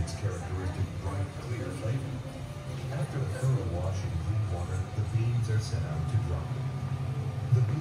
its characteristic bright, clear flavor. After a thorough wash in clean water, the beans are set out to dry. The